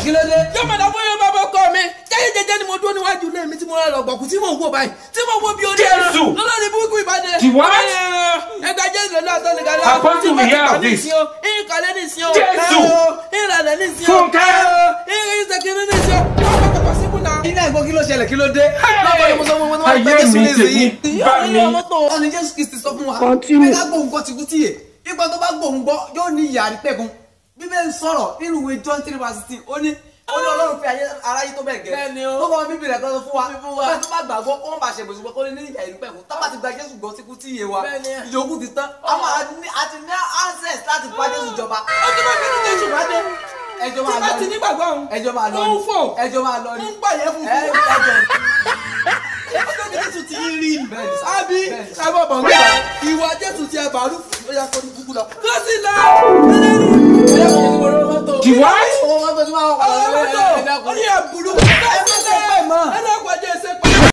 kí ló dé. yóò máa dàbọ̀ yóò máa bọ̀ kọ́ mi jẹ́jẹ́jẹ́ ni mo dúró níwájú ilé mi tí mo rà lọ́gbọ̀kú tí mò ń wò báyìí tí mo wò bí orí ẹran lọ́lọ́rin burúkú ìbàdàn. The what? ẹgbẹ́ jẹ́ ìlú náà tó ní kálí. According to me here of this. ìkàlẹ́ ní sí o. Jésù. ìrànlẹ́ ní sí o. Fúnkẹ́. ìrìnsẹ̀kìrì ní sí o. wọ́n bá pàpà síkú náà. ilé ẹ̀gbọ́n kí ló ṣẹlẹ̀ kí ló dé. ayé mi tèmi bá mi. ọ̀nì Jésù Kristi sọ fún wa pé ká gbóhùn gbọ́ tìkú tíye ipò tó bá gbóhùn gbọ́ yóò ní ìyà àrípẹ̀kun bíbélì sọ̀rọ̀ nínú ìwé John 3:16 ó ní Ọlọ́run fi aráyé tó bẹ́ẹ̀ gẹ́ tó bá wọn bíbí rẹ̀ kan fún wa bẹ́ẹ̀ tó bá gbàgbọ́ kó wọ́n bá ṣe bòṣùpọ̀ kó ní ìyà àrípẹ̀kun tá bá ti gba Jésù gbọ́ tìkú tíye wa ìyókù ti tán àwọn àti ní access láti bá Jésù jọba. ó ti máa fi ní Jésù bá dé. ẹjọ́ máa lọ tí bá ti nígbàgbọ́ òun. ẹjọ́ máa lọ ó ń fò. ẹjọ́ máa lọ ń gbàyẹ̀ fún ẹjọ́ ọjọ́ ní Jésù ti rí àbí ẹbọ bọ̀ nígbà ìwà Jésù ti ẹ bàálù ó yà kó ní kúkú lọ. kó sì lọ The what? ọlọ́mọtò ó ní ẹ̀ burú ẹ̀ẹ́dẹ́gbẹ̀mọ́ ẹ̀ẹ́dẹ́gbẹ̀jẹ̀